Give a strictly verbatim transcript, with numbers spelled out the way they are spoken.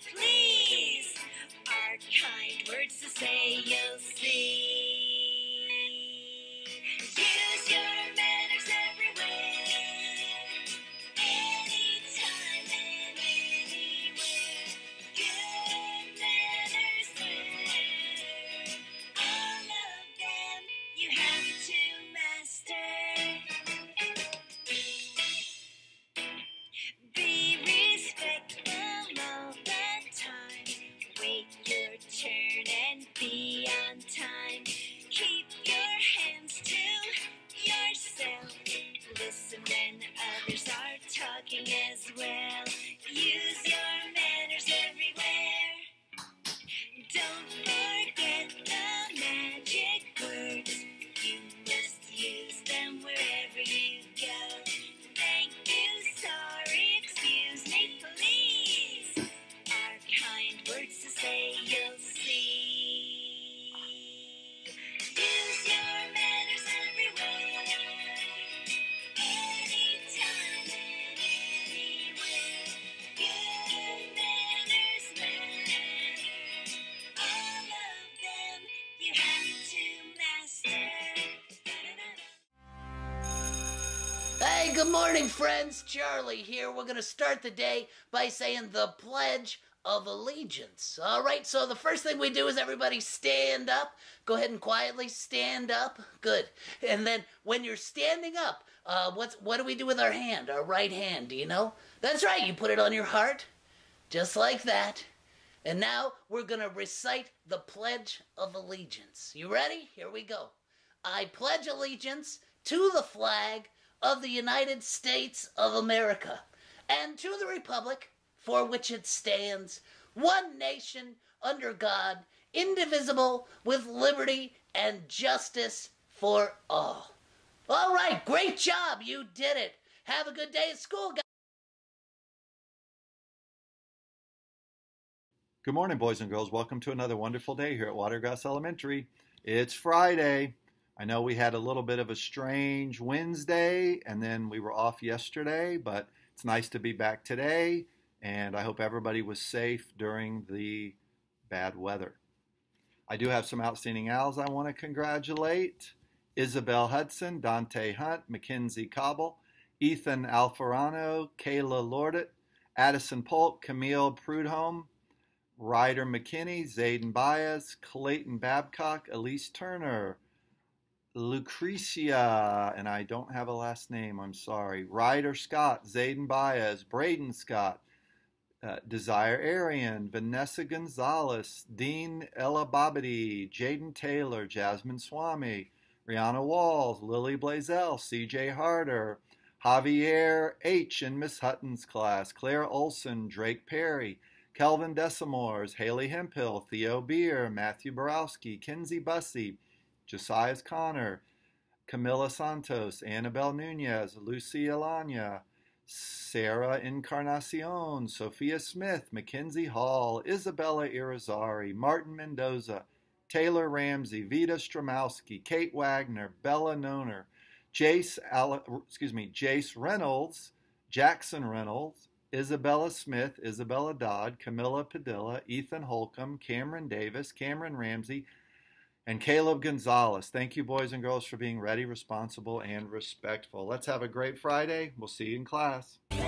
please. Our kind words to say, you'll see. Use your manners everywhere, anytime and anywhere. Good manners there, all of them you have to master. Be respectful all the time. Wait your turn and be on time. Keep your hands to yourself. Listen when others are talking as well. Use your manners everywhere. Don't forget the magic words. You must use them wherever you go. Thank you, sorry, excuse me, please. Our kind words to say, you'll see. Use your manners everywhere, anytime and anywhere. Good manners matter, all of them you have to master. Hey, good morning, friends. Charlie here. We're going to start the day by saying the Pledge of Allegiance. All right, so the first thing we do is everybody stand up. Go ahead and quietly stand up. Good. And then when you're standing up, uh, what's what do we do with our hand, our right hand? Do you know? That's right. You put it on your heart, just like that. And now we're going to recite the Pledge of Allegiance. You ready? Here we go. I pledge allegiance to the flag of the United States of America, and to the republic for which it stands, one nation, under God, indivisible, with liberty and justice for all. All right, great job. You did it. Have a good day at school, guys. Good morning, boys and girls. Welcome to another wonderful day here at Watergrass Elementary. It's Friday. I know we had a little bit of a strange Wednesday, and then we were off yesterday, but it's nice to be back today, and I hope everybody was safe during the bad weather. I do have some outstanding owls I want to congratulate. Isabel Hudson, Dante Hunt, Mackenzie Cobble, Ethan Alfarano, Kayla Lordet, Addison Polk, Camille Prudhomme, Ryder McKinney, Zayden Baez, Clayton Babcock, Elise Turner, Lucretia, and I don't have a last name, I'm sorry, Ryder Scott, Zayden Baez, Braden Scott, uh, Desire Arian, Vanessa Gonzalez, Dean Ella Babidi, Jaden Taylor, Jasmine Swami, Rihanna Walls, Lily Blazel, C J Harder, Javier H. in Miss Hutton's class, Claire Olson, Drake Perry, Kelvin Desamores, Haley Hemphill, Theo Beer, Matthew Borowski, Kinsey Bussey, Josiah Connor, Camila Santos, Annabelle Nunez, Lucy Alanya, Sarah Encarnacion, Sophia Smith, Mackenzie Hall, Isabella Irizarry, Martin Mendoza, Taylor Ramsey, Vita Stromowski, Kate Wagner, Bella Noner, Jace, Al- excuse me, Jace Reynolds, Jackson Reynolds, Isabella Smith, Isabella Dodd, Camilla Padilla, Ethan Holcomb, Cameron Davis, Cameron Ramsey, and Caleb Gonzalez. Thank you, boys and girls, for being ready, responsible, and respectful. Let's have a great Friday. We'll see you in class.